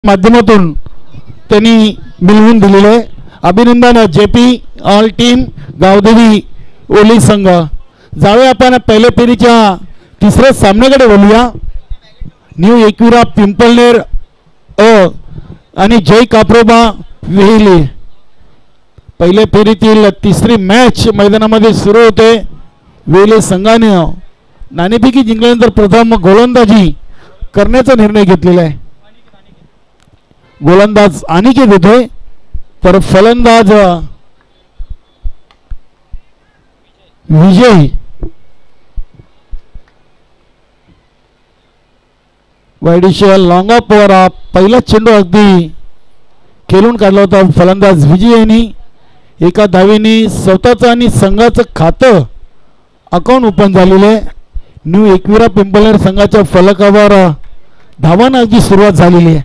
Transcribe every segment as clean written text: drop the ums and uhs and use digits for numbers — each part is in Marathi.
माध्यमातून त्यांनी मिळवून दिलेले आहे. अभिनंदन जेपी ऑल टीम गावदेवी ओली संघ. जाऊया आपण पहिल्या फेरीच्या तिसऱ्या सामन्याकडे बोलूया. न्यू एकविरा पिंपळनेर आणि जय काप्रोबा वेहिली. पहिल्या फेरीतील तिसरी मॅच मैदानामध्ये सुरू होते. वेहिली संघाने नाणेफेकी जिंकल्यानंतर प्रथम गोलंदाजी करण्याचा निर्णय घेतलेला आहे. गोलंदाज अनिकेत येतोय तर फलंदाज विजय. वाईडिशा लॉंग ऑफ वर पहिला चेंडू अगदी खेळून काढला होता. फलंदाज विजय यांनी एका धावेने स्वतःचं आणि संघाचं खातं अकाउंट ओपन झालेलं आहे. न्यू एकविरा पिंपळनेर संघाच्या फलकावर धावांना अगदी सुरुवात झालेली आहे.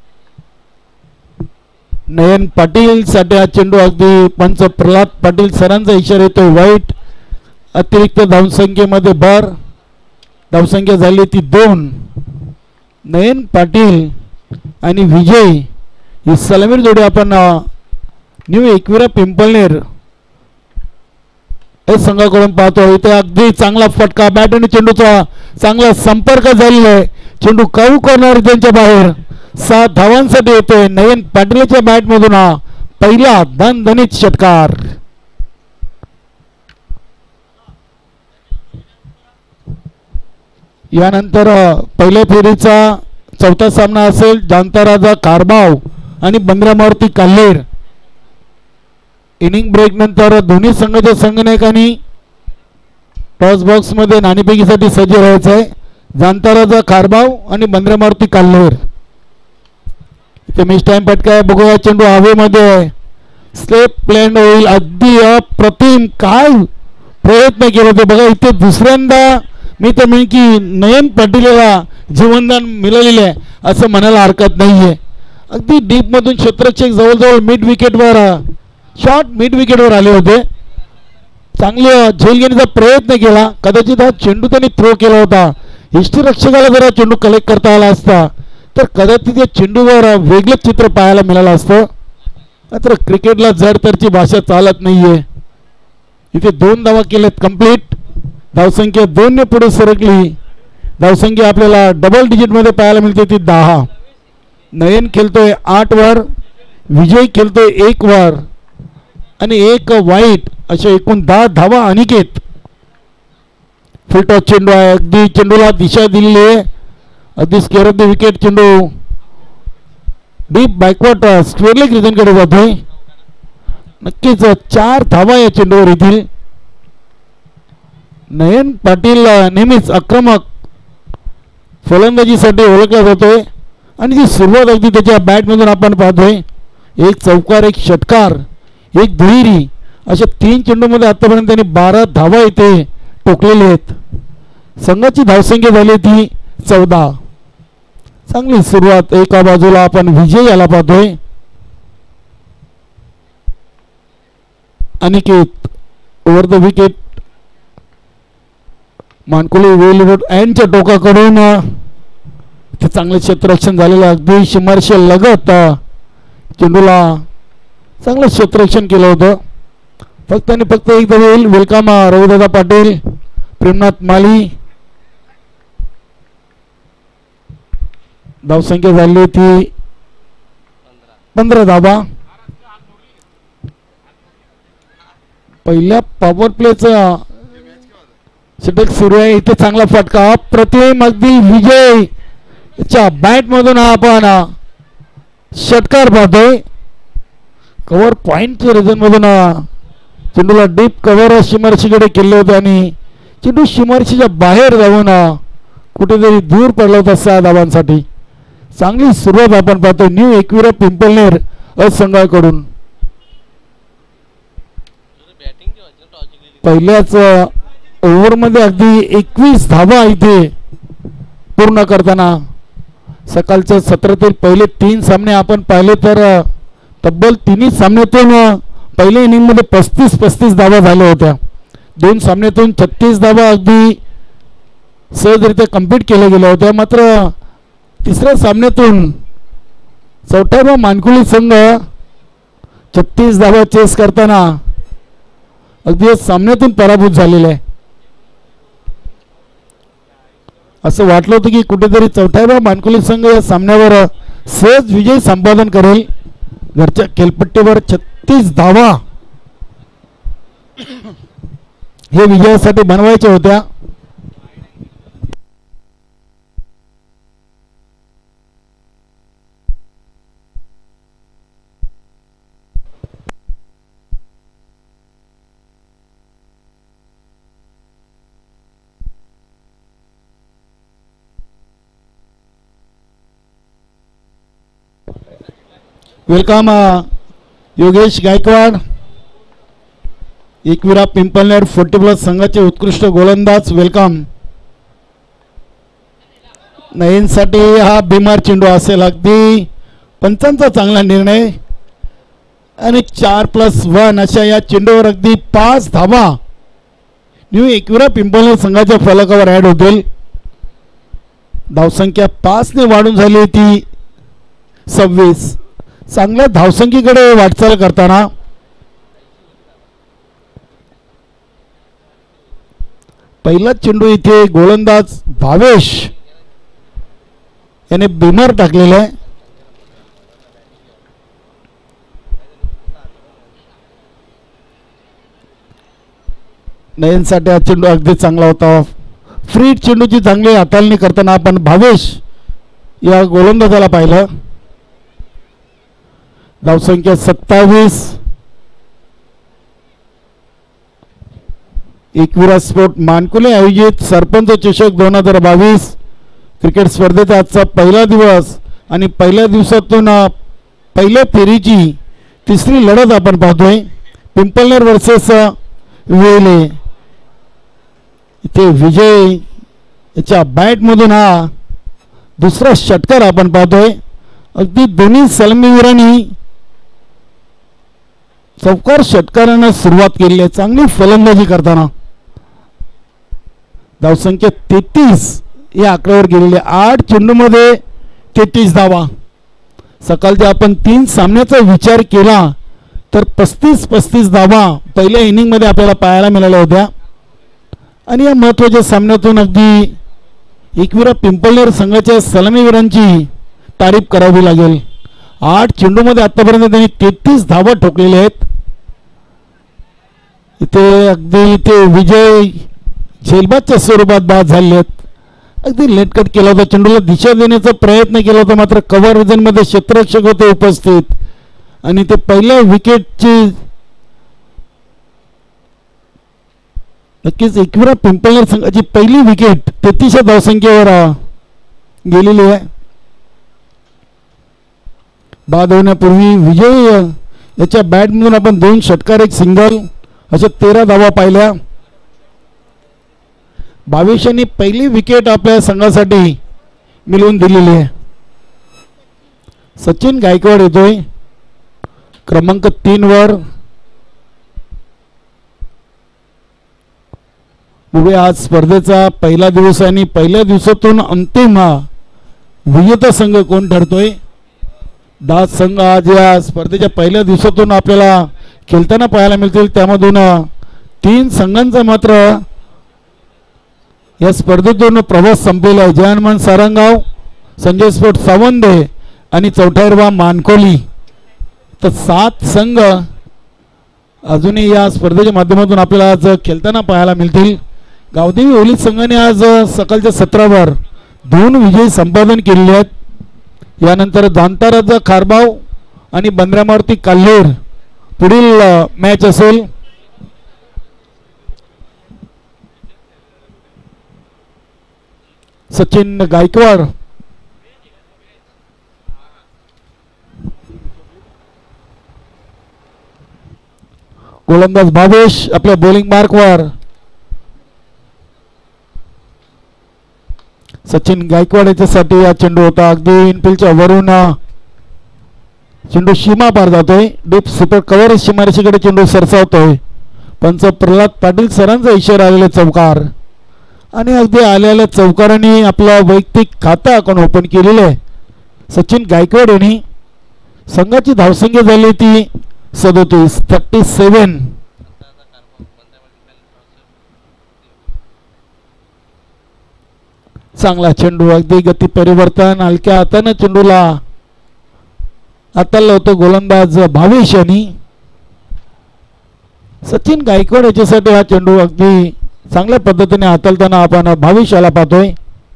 नयन पाटील साठी हा चेंडू अगदी पंच प्रल्हाद पाटील सरांचा इशारा येतो. वाईट अतिरिक्त धावसंख्येमध्ये भर. धावसंख्या झाली ती 2. नयन पाटील आणि विजय ही सलामीर जोडी आपण न्यू एकविरा पिंपळनेर या संघाकडून पाहतो. इथे अगदी चांगला फटका बॅट आणि चेंडूचा चांगला संपर्क झालेला आहे. चेंडू काऊ कॉर्नर त्यांच्या बाहेर 7 धावांसाठी येतोय. नयन पाटीलच्या बॅट मधून हा पहिला दणदणीत षटकार. यानंतर पहिल्या फेरीचा चौथा सामना असेल जांताराजा कारभाव आणि बंद्रामारुती काल्हेर. इनिंग ब्रेक नंतर दोन्ही संघाच्या संघनायकांनी टॉस बॉक्स मध्ये नाणेफेकीसाठी सज्ज राहायचं आहे. जांताराजा कारभाव आणि बंद्रामारुती काल्हेर. इथे मिस टाइम फटका आहे. बघूया चेंडू हवेमध्ये स्लेप प्लॅन होईल. अगदी अप्रतिम काय प्रयत्न केले होते बघा. इथे दुसऱ्यांदा मी तर म्हणेन की नयन पाटीलला जीवनदान मिळालेले आहे असं म्हणायला हरकत नाहीये. अगदी डीप मधून क्षेत्ररक्षक जवळजवळ मिड विकेटवर शॉर्ट मिड विकेटवर आले होते. चांगले झेल घेण्याचा प्रयत्न केला. कदाचित हा चेंडू त्यांनी थ्रो केला होता. यष्टीरक्षकाला जर चेंडू कलेक्ट करता आला असता तर कदाचित या चेंडूवर वेगळंच चित्र पाहायला मिळालं असतं. मात्र क्रिकेटला जडतरची भाषा चालत नाहीये. इथे 2 धावा केल्यात कंप्लीट. धावसंख्या 2 ने पुढे सरकली. धावसंख्या आपल्याला डबल डिजिट मध्ये पाहायला मिळते ती 10. नयन खेळतोय 8 वर. विजय खेळतोय 1 वर आणि 1 वाईट. अशा एकूण 10 धावा अनिकेत. फुल टॉस चेंडू आहे. अगदी चेंडूला दिशा दिलेली आहे. अगदी स्क्वेअर ऑफ द विकेट चेंडू डीप बॅकवर्ड स्क्वेअर लेग रिजनकडे जातोय. नक्कीच 4 धावा या चेंडूवर येतील. नयन पाटील नेहमीच आक्रमक फलंदाजीसाठी ओळखला जातोय आणि ती सुरुवात अगदी त्याच्या बॅटमधून आपण पाहतोय. 1 चौकार, 1 षटकार, 1 दुहेरी अशा 3 चेंडूमध्ये आतापर्यंत त्यांनी 12 धावा इथे टोकलेले आहेत. संघाची धावसंख्या झाली ती 14. चांगली सुरुवात. एका बाजूला आपण विजय याला पाहतोय. Aniket over the wicket. मानकुली वेलवुड अँडच्या टोकाकडून चांगलं क्षेत्ररक्षण झालेलं. अगदी शिमारशे लगत चेंडूला चांगलं क्षेत्ररक्षण केलं होतं. फक्त आणि फक्त एक धाव येईल. वेलकम रघुदादा पाटील, प्रेमनाथ माली. धावसंख्या झाली ती 15 धावा. पहिल्या पॉवर प्लेचा षटक सुरू आहे. इथे चांगला फटका अप्रतिम. अगदी विजय च्या बॅट मधून आपण षटकार पाहतोय. कव्हर पॉइंटच्या रिजन मधून चेंडूला डीप कव्हर शिमारशीकडे केले होते आणि चेंडू शिमारशीच्या बाहेर जाऊन कुठेतरी दूर पडला होता 6 धावांसाठी. चांगली सुरुवात आपण पाहतोय न्यू एकविरा पिंपळनेर संघाकडून. पहिल्याच ओव्हरमध्ये अगदी 21 धावा इथे पूर्ण करताना. सकाळच्या सत्रातील पहिले 3 सामने आपण पाहिले तर तब्बल 3 सामन्यातून पहिल्या इनिंगमध्ये 35 धावा झाल्या होत्या. 2 सामन्यातून 36 धावा अगदी सहजरित्या कंप्लीट केल्या गेल्या होत्या. मात्र तिसऱ्या सामन्यातून चौथ्या मानकुली संघ 36 धावा चेस करताना अगदी सामन्यातून पराभूत झालेला आहे. असं वाटलं होतं की कुठेतरी चौथ्या मानकुली संघ या सामन्यावर सहज विजय संपादन करेल. घरच्या खेळपट्टीवर 36 धावा हे विजयासाठी बनवायच्या होत्या. वेलकम योगेश गायकवाड, एकविरा पिंपळनेर 40+ संघाचे उत्कृष्ट गोलंदाज. वेलकम. नयनसाठी हा बिमार चेंडू असेल. अगदी पंचांचा चांगला निर्णय आणि 4+1 अशा या चेंडूवर अगदी 5 धावा न्यू एकविरा पिंपळनेर संघाच्या फलकावर ऍड होतील. धावसंख्या 5 ने वाढून झाली होती 26. चांगल्या धावसंख्येकडे वाटचाल करताना पहिला चेंडू इथे गोलंदाज भावेश याने बिमार टाकलेला आहे. नयनसाठी हा चेंडू अगदी चांगला होता. फ्री चेंडूची चांगली हाताळणी करताना आपण भावेश या गोलंदाजाला पाहिलं. धावसंख्या 27. एकविरा स्पोर्ट मानकुले आयोजित सरपंच चषक 2022 क्रिकेट स्पर्धेचा आजचा पहिला दिवस आणि पहिल्या दिवसातून पहिल्या फेरीची तिसरी लढत आपण पाहतोय. पिंपळनेर वर्सेस वेले. इथे विजय याच्या बॅटमधून हा दुसरा षटकार आपण पाहतोय. अगदी दोन्ही सलामीवीरांनी चौकार षटकारांना सुरुवात केली आहे चांगली फलंदाजी करताना. धावसंख्या 33 या आकड्यावर गेलेली. 8 चेंडूमध्ये 33 धावा. सकाळच्या आपण 3 सामन्याचा विचार केला तर 35 धावा पहिल्या इनिंगमध्ये आपल्याला पाहायला मिळाल्या होत्या. आणि या महत्त्वाच्या सामन्यातून अगदी एकविरा पिंपळनेर संघाच्या सलामीवीरांची तारीफ करावी लागेल. 8 चेंडूमध्ये आतापर्यंत त्यांनी 33 धावा ठोकलेल्या आहेत. इथे अगदी इथे विजय झेलबादच्या स्वरूपात बाद झाले आहेत. अगदी लेटकट केला होता. चेंडूला दिशा देण्याचा प्रयत्न केला होता मात्र कव्हर रिजनमध्ये क्षेत्ररक्षक होते उपस्थित आणि ते पहिल्या विकेटची नक्कीच एकविरा पिंपळनेर संघाची पहिली विकेट 33 धावसंख्येवर गेलेली आहे. बाद होण्यापूर्वी विजय याच्या बॅटमधून आपण 2 षटकार 1 सिंगल अशा 13 धावा पाहिल्या. भावेशांनी पहिली विकेट आपल्या संघासाठी मिळवून दिलेली आहे. सचिन गायकवाड येतोय क्रमांक 3 वर. बघूया आज स्पर्धेचा पहिला दिवस आणि पहिल्या दिवसातून अंतिम विजेता संघ कोण ठरतोय. 10 संघ आज या स्पर्धेच्या पहिल्या दिवसातून आपल्याला खेळताना पाहायला मिळतील. त्यामधून 3 संघांचा मात्र या स्पर्धेतून प्रवास संपलेला आहे. जयहनुमान सारंगाव, संजय स्पोर्ट सावंदे आणि चौथायरवा मानकोली. तर 7 संघ अजूनही या स्पर्धेच्या माध्यमातून आपल्याला आज खेळताना पाहायला मिळतील. गावदेवी ओलीत संघाने आज सकाळच्या सत्रावर 2 विजय संपादन केलेले आहेत. यानंतर जांताराचा खारबाव आणि बंद्रामारुती काल्हेर पुढील मॅच असेल. सचिन गायकवाड गोलंदाज भावेश आपल्या बॉलिंग मार्कवर. सचिन गायकवाड याच्यासाठी हा चेंडू होता. अगदी इनफिल्डच्या वरून चेंडू सीमा पार जातोय. डीप सुपर कव्हर सीमारेषेकडे चेंडू सरसावतोय. पंच प्रल्हाद पाटील सरांचा इशारा आलेला चौकार आणि अगदी आलेल्या चौकारांनी आपला वैयक्तिक खाता अकाउंट ओपन केलेलं आहे. सचिन गायकवाड यांनी संघाची धावसंख्या झाली ती 37 चांगला चेंडू अगदी गती परिवर्तन हलक्या हाताने चेंडूला हाताला होतो गोलंदाज भावेश आणि सचिन गायकवाड याच्यासाठी हा चेंडू अगदी चांगल्या पद्धतीने हाताळताना आपण भावेशाला पाहतोय.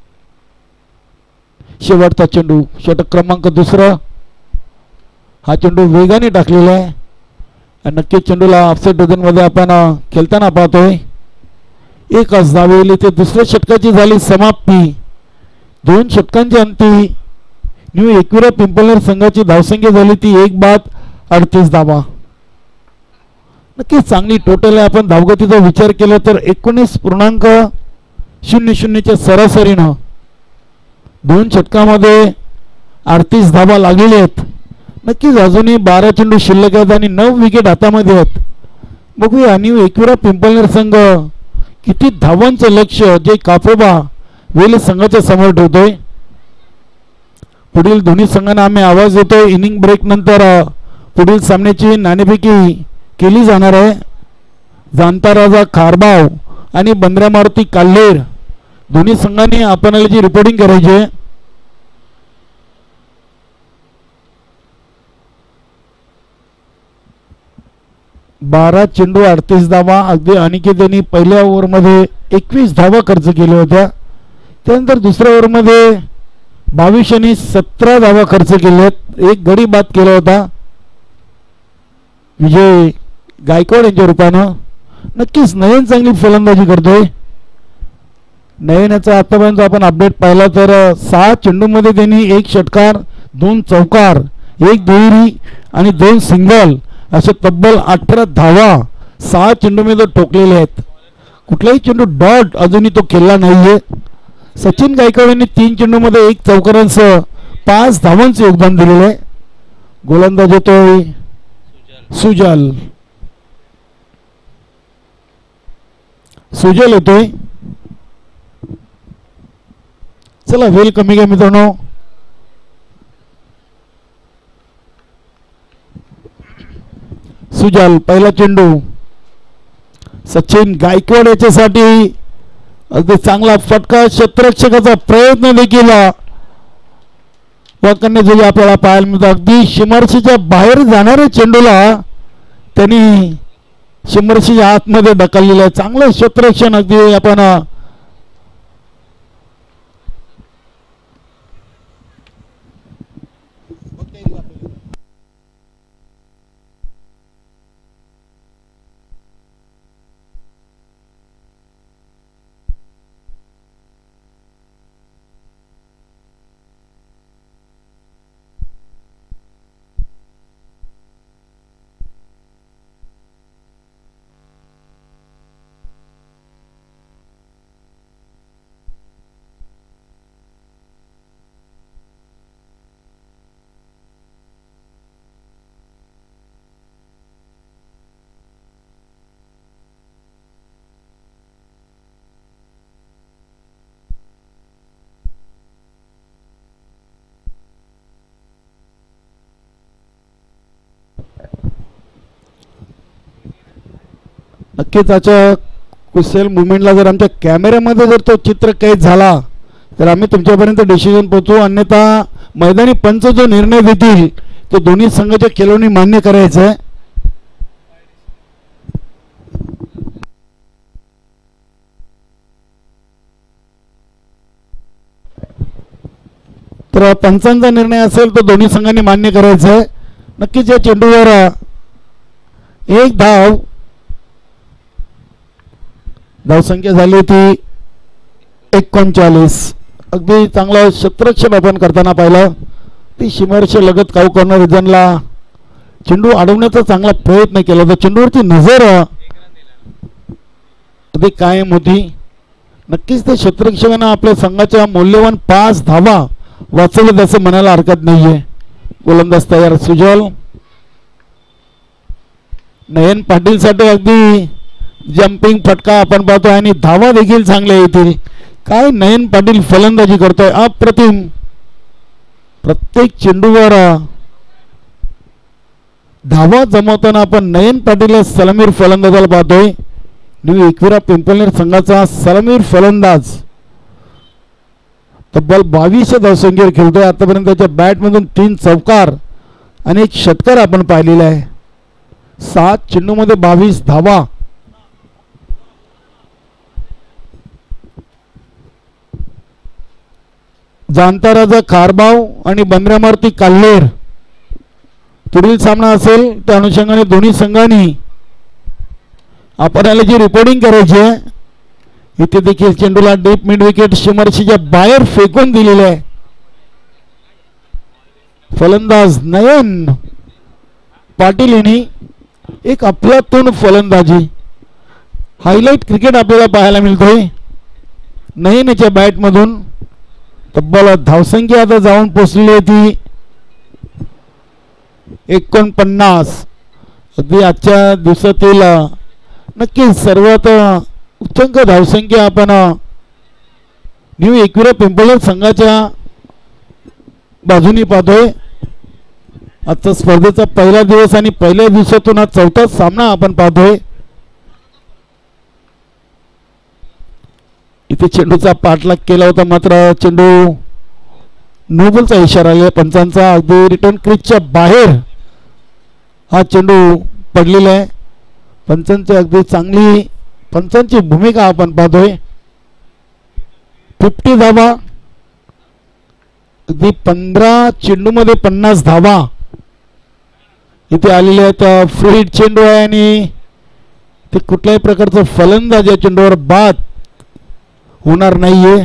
शेवटचा चेंडू षटक क्रमांक 2 हा चेंडू वेगाने टाकलेला आहे आणि नक्कीच चेंडूला ऑफसेट मध्ये आपण खेळताना पाहतोय. एकच धावेली ते दुसऱ्या षटकाची झाली समाप्ती. 2 षटकांच्या अंती न्यू एकविरा पिंपळनेर संघाची धावसंख्या झाली ती 1:38 धावा. नक्कीच चांगली टोटल आहे. आपण धावगतीचा विचार केला तर 19.00च्या सरासरीनं 2 षटकामध्ये 38 धावा लागलेल्या आहेत. नक्कीच अजूनही 12 चेंडू शिल्लक आहेत आणि 9 विकेट हातामध्ये आहेत. बघूया न्यू एकविरा पिंपळनेर संघ किती धावांचं लक्ष जे कापोबा वेल संघाच्या समोर ठेवतोय. पुढील दोन्ही संघांना आम्ही आवाज देतोय. इनिंग ब्रेक नंतर पुढील सामन्याची नाणेफेकी केली जाणार आहे. जाणता राजा खारबाव आणि बंद्रा मारुती काल्हेर दोन्ही संघांनी आपणाला जी रिपोर्टिंग करायची आहे. बारा चेंडू 38 धावा. अगदी अनिकेत यांनी पहिल्या ओव्हरमध्ये 21 धावा खर्च केल्या होत्या. त्यानंतर दुसऱ्या ओव्हरमध्ये 22 यांनी 17 धावा खर्च केल्यात. एक गडी बाद केला होता विजय गायकवाड यांच्या रूपानं. नक्कीच नयन चांगली फलंदाजी करतोय. नयनाचा आतापर्यंत आपण अपडेट पाहिला तर 6 चेंडूमध्ये त्यांनी 1 षटकार 2 चौकार 1 दुहेरी आणि 2 सिंगल असे तब्बल 18 धावा 6 चेंडूमध्ये ठोकलेले आहेत. कुठलाही चेंडू डॉट अजूनही तो खेळला नाहीये. सचिन गायकवाड यांनी 3 चेंडूमध्ये 1 चौकारांसह 5 धावांचे योगदान दिलेले आहे. गोलंदाज येतोय सुजल येतोय. चला वेल कमी घ्या मित्रांनो. सुजल पहिला चेंडू सचिन गायकवाड याच्यासाठी अगदी चांगला फटका. क्षेत्ररक्षकाचा प्रयत्न देखील करण्यासाठी आपल्याला पाहायला मिळतं. अगदी सीमारेषेच्या बाहेर जाणाऱ्या चेंडूला त्यांनी सीमारेषेच्या आतमध्ये ढकललेलं आहे. चांगलं क्षेत्ररक्षण अगदी आपण नक्कीच त्याच्या कुशल मुवमेंटला जर आमच्या कॅमेऱ्यामध्ये जर तो चित्र कैद झाला तर आम्ही तुमच्यापर्यंत डिसिजन पोहोचू. अन्यथा मैदानी पंच जो निर्णय देतील तो दोन्ही संघाच्या खेळाडूंनी मान्य करायचा आहे. तर पंचांचा निर्णय असेल तो दोन्ही संघांनी मान्य करायचा आहे. नक्कीच या चेंडूवर 1 धाव धावसंख्या झाली ती 39. अगदी चांगला क्षेत्ररक्षण आपण करताना पाहिलं. ती सीमारेषे लगत काऊ करणाऱ्या रिजनला चेंडू अडवण्याचा चांगला प्रयत्न केला होता. चेंडूवरची नजर अगदी कायम होती. नक्कीच ते क्षेत्ररक्षकांना आपल्या संघाच्या मौल्यवान 5 धावा वाचवल्यात असं म्हणायला हरकत नाहीये. गोलंदाज तयार सुजल. नयन पाटील साठी अगदी जम्पिंग फटका आपण पाहतोय आणि धावा देखील चांगल्या येतील. काय नयन पाटील फलंदाजी करतोय अप्रतिम. प्रत्येक चेंडूवर धावा जमवताना आपण नयन पाटील सलामीर फलंदाजाला पाहतोय. न्यू एकविरा पिंपळनेर संघाचा सलामीर फलंदाज तब्बल 22 धावसंख्येवर खेळतोय. आतापर्यंत त्याच्या बॅटमधून 3 चौकार आणि 1 षटकार आपण पाहिलेला आहे. 7 चेंडूमध्ये 22 धावा. जाणता राजा खारबाव आणि बंद्रामारुती काल्हेर पुढील सामना असेल त्या अनुषंगाने दोन्ही संघांनी आपल्याला जी रिपोर्टिंग करायची आहे. इथे देखील चेंडूला डीप मिड विकेट सीमारेषेच्या बाहेर फेकून दिलेले आहे. फलंदाज नयन पाटील यांनी एक अफलातून फलंदाजी हायलाइट क्रिकेट आपल्याला पाहायला मिळतोय. नयनच्या बॅटमधून तब्बल धावसंख्या आता जाऊन पोचलेली होती 49. अगदी आजच्या दिवसातील नक्कीच सर्वात उच्चांक धावसंख्या आपण न्यू एकविरा पिंपळनेर संघाच्या बाजूनी पाहतोय. आजचा स्पर्धेचा पहिला दिवस आणि पहिल्या दिवसातून हा 4था सामना आपण पाहतोय. इथे चेंडूचा पाठलाग केला होता मात्र चेंडू नोबलचा इशारा आहे पंचांचा. अगदी रिटर्न क्रीजच्या बाहेर हा चेंडू पडलेला आहे. पंचांची अगदी चांगली पंचांची भूमिका आपण पाहतोय. 50 धावा. अगदी 15 चेंडूमध्ये 50 धावा इथे आलेले आहेत. फ्लुइड चेंडू आहे आणि ते कुठल्याही प्रकारचं फलंदाज या चेंडूवर बाद होणार नाहीये.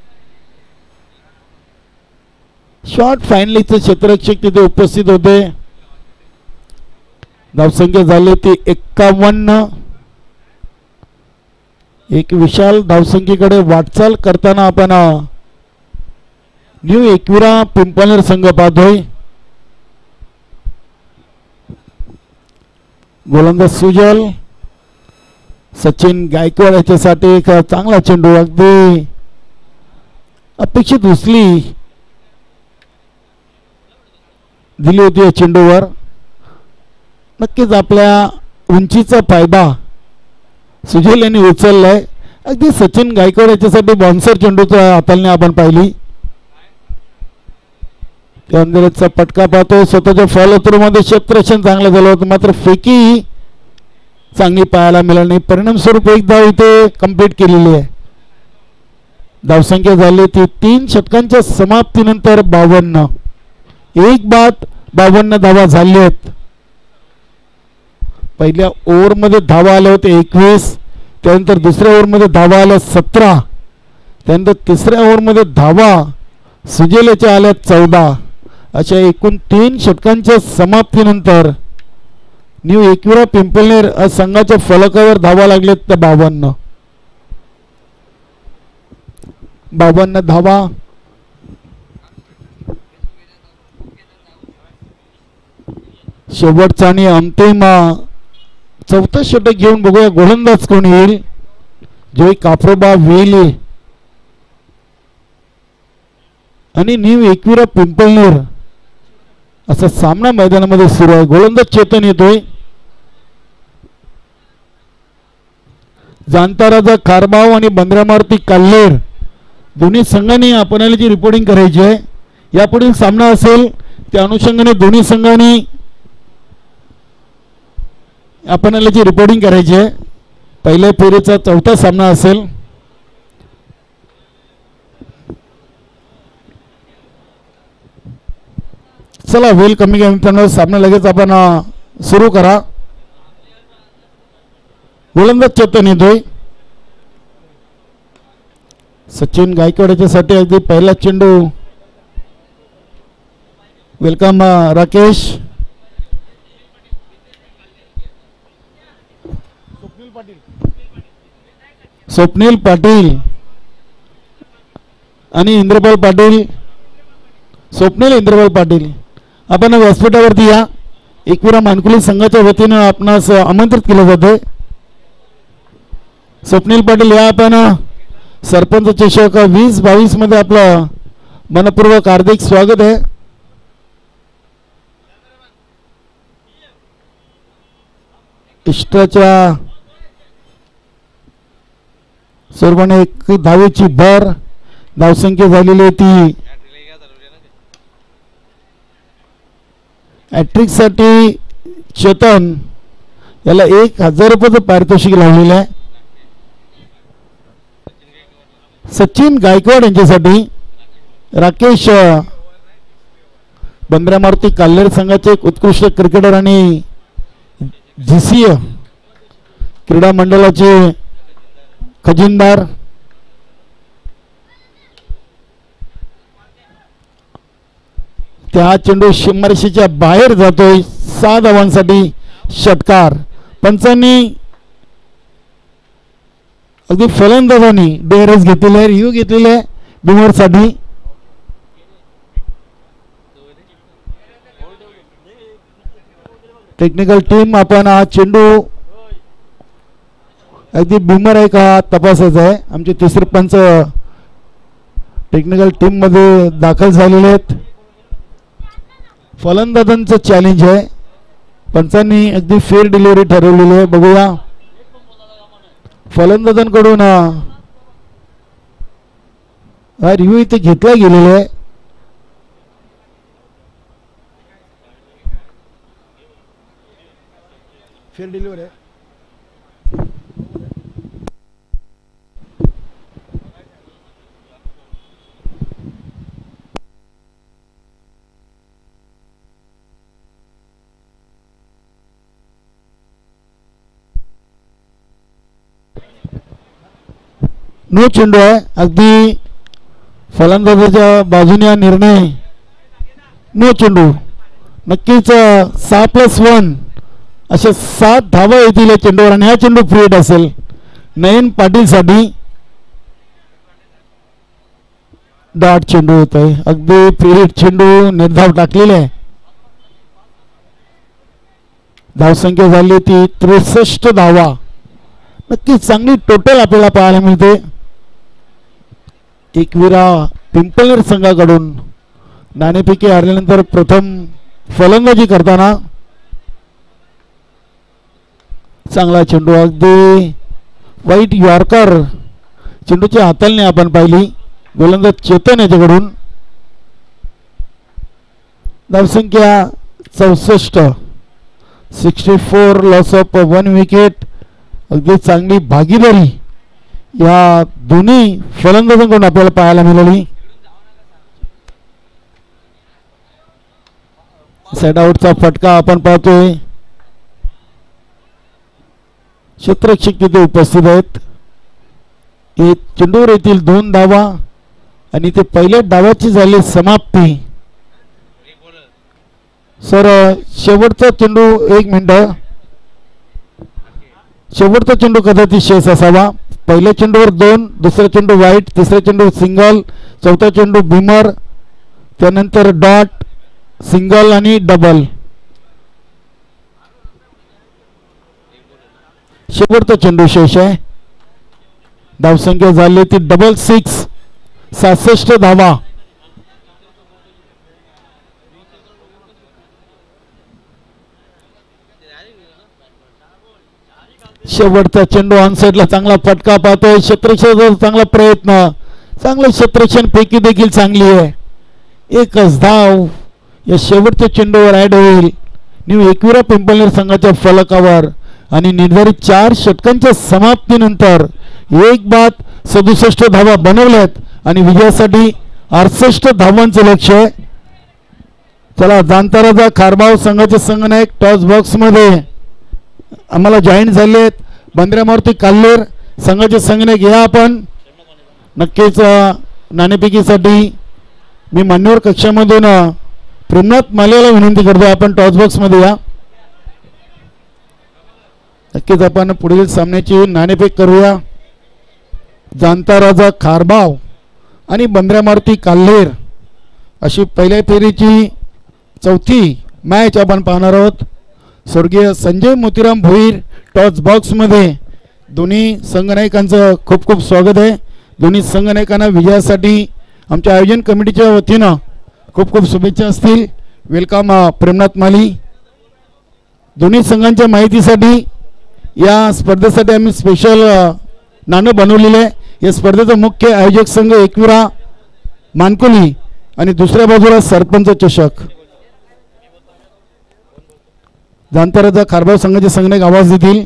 शॉर्ट फायनलीचे क्षेत्ररक्षक तिथे उपस्थित होते. धावसंख्या झाली ती 51. एक विशाल धावसंख्येकडे वाटचाल करताना आपण न्यू एकविरा पिंपळनेर संघ पाहतोय. गोलंदाज सुजल सचिन गायकवाड याच्यासाठी एक चांगला चेंडू अगदी अपेक्षित उचली दिली होती या चेंडूवर. नक्कीच आपल्या उंचीचा फायदा सुजल यांनी उचललाय. अगदी सचिन गायकवाड याच्यासाठी बाउन्सर चेंडूच्या हाताळणी आपण पाहिली. त्या पटका पाहतोय. स्वतःच्या फॉलो थ्रू मध्ये क्षेत्ररक्षण चांगलं झालं होतं मात्र फेकी चांगली पाहायला मिळाली नाही. परिणामस्वरूप एक धाव इथे कंप्लीट केलेली आहे. धावसंख्या झाली ती 3 षटकांच्या समाप्तीनंतर 52. एक बाद 52 धावा झाल्या आहेत. पहिल्या ओव्हरमध्ये धावा आल्या होत्या 21. त्यानंतर दुसऱ्या ओव्हरमध्ये धावा आल्या 17. त्यानंतर तिसऱ्या ओव्हरमध्ये धावा सुजल याच्या आल्या 14. अशा एकूण 3 षटकांच्या समाप्तीनंतर न्यू एकविरा पिंपळनेर संघाच्या फलकावर धावा लागलेत त्या 52. 52 धावा. शेवटचा आणि अंतिम 4थं षटक घेऊन बघूया गोलंदाज कोण येईल. जोई काप्रोबा वेली आणि न्यू एकविरा पिंपळनेर असा सामना मैदानामध्ये सुरू आहे. गोलंदाज चेतन येतोय. जाणता राजा खारबाव आणि बंद्रामारुती काल्हेर दोन्ही संघांनी आपल्याला जी रिपोर्टिंग करायची आहे. यापुढील सामना असेल त्या अनुषंगाने दोन्ही संघांनी आपल्याला जी रिपोर्टिंग करायची आहे. पहिल्या फेरीचा 4था सामना असेल. चला वेल कमी कमी सामना लगेच आपण सुरू करा. गोलंदाज चेतन येतोय. सचिन गायकवाड याच्यासाठी अगदी पहिला चेंडू. वेलकम राकेश. स्वप्नील पाटील आणि इंद्रपाल पाटील. स्वप्नील इंद्रपाल पाटील आपण व्यासपीठावरती या. एकविरा मानकुली संघाच्या वतीनं आपणास आमंत्रित केलं जातं. स्वप्नील पाटील या आपण सरपंच चषक 2022 मध्ये आपलं मनपूर्वक हार्दिक स्वागत आहे. इष्टाच्या स्वरूपाने एक धावेची भर. धावसंख्या झालेली आहे ती हॅट्रिक साठी चेतन याला 1000 रुपयाचं पारितोषिक लावलेलं आहे. सचिन गायकवाड यांच्यासाठी राकेश बंद्रा मारुती काल्हेर संघाचे एक उत्कृष्ट क्रिकेटर आणि जीसीए क्रीडा मंडळाचे खजिनदार. त्या चेंडू सीमारेषेच्या बाहेर जातोय. 6 धावांसाठी षटकार. पंचांनी अगदी फलंदाजांनी डेअरच घेतलेले आहे, रिव्ह्यू घेतलेले आहे बिमरसाठी. टेक्निकल टीम आपण हा चेंडू अगदी बिमर आहे का तपासायचा आहे. आमचे तिसरे पंच टेक्निकल टीम मध्ये दाखल झालेले आहेत. फलंदाजांचं चॅलेंज आहे. पंचांनी अगदी फेअर डिलिव्हरी ठरवलेली आहे. बघूया फलंदाजांकडून हा रिव्ह्यू इथे घेतला गेलेला आहे. फेअर डिलिव्हरी आहे. नो चेंडू आहे. अगदी फलंदाजाच्या बाजूने हा निर्णय. नो चेंडू. नक्कीच 6+1 अशा 7 धावा येतील या चेंडूवर आणि हा चेंडू फ्री हिट असेल नयन पाटील साठी. डॉट चेंडू येत आहे. अगदी फ्री हिट चेंडू निर्धाव टाकलेले आहे. धावसंख्या झाली ती 63 धावा. नक्कीच चांगली टोटल आपल्याला पाहायला मिळते. एकविरा पिंपळनेर संघाकडून नाणेफेकी हारल्यानंतर प्रथम फलंदाजी करताना चांगला चेंडू. अगदी वाईट यॉर्कर चेंडूची हाताळणी आपण पाहिली. गोलंदाज चेतन याच्याकडून. धावसंख्या 64. 64 लॉस ऑफ 1 विकेट. अगदी चांगली भागीदारी या दोन्ही फलंदाजांकडून आपल्याला पाहायला मिळाली. सेट आउटचा फटका आपण पाहतोय. क्षेत्ररक्षक तिथे उपस्थित आहेत. हे चेंडूवर येतील 2 धावा आणि ते पहिल्या डावाची झाली समाप्ती. सर शेवटचा चेंडू 1 मिनिट. शेवटचा चेंडू कदाचित शेष असावा. पहिल्या चेंडूवर 2, दुसरा चेंडू वाईट, तिसरा चेंडू सिंगल, चौथा चेंडू बिमर, त्यानंतर डॉट, सिंगल आणि डबल. शेवटचा चेंडू शेष आहे. धावसंख्या झाली ती 666. 67 धावा. शेवटचा चेंडू ऑन साइडला चांगला फटका पाहतोय. क्षेत्ररक्षणाचा चांगला प्रयत्न. चांगलं क्षेत्ररक्षण पैकी देखील चांगली आहे. एकच धाव या शेवटच्या चेंडूवर ऍड होईल न्यू एकविरा पिंपळनेर संघाच्या फलकावर आणि निर्धारित 4 षटकांच्या समाप्तीनंतर 1/67 धावा बनवल्यात आणि विजयासाठी 68 धावांचं लक्ष आहे. चला जांताराचा खारबाव संघाचे संघनायक टॉस बॉक्स मध्ये आम्हाला जॉईन झाले आहेत. बंद्रा मारुती काल्हेर संघाचे संघनायक या आपण. नक्कीच नाणेफेकीसाठी मी मान्यवर कक्षामधून प्रेमनाथ मालेला विनंती करतो आपण टॉस बॉक्स मध्ये या. नक्कीच आपण पुढील सामन्याची नाणेफेक करूया. जांताराजा खारबाव आणि बंद्रा मारुती काल्हेर अशी पहिल्या फेरीची 4थी मॅच आपण पाहणार आहोत. स्वर्गीय संजय मोतीराम भोईर टॉस बॉक्स मध्ये दोन्ही संघनायकांचं खूप खूप स्वागत आहे. दोन्ही संघनायकांना विजयासाठी आमच्या आयोजन कमिटीच्या वतीनं खूप खूप शुभेच्छा असतील. वेलकम प्रेमनाथ माली. दोन्ही संघांच्या माहितीसाठी या स्पर्धेसाठी आम्ही स्पेशल नाणं बनवलेलं आहे. या स्पर्धेचा मुख्य आयोजक संघ एकविरा मानकुली आणि दुसऱ्या बाजूला सरपंच चषक. जांताराचा खारबाव संघाचे संघटक आवाज देतील.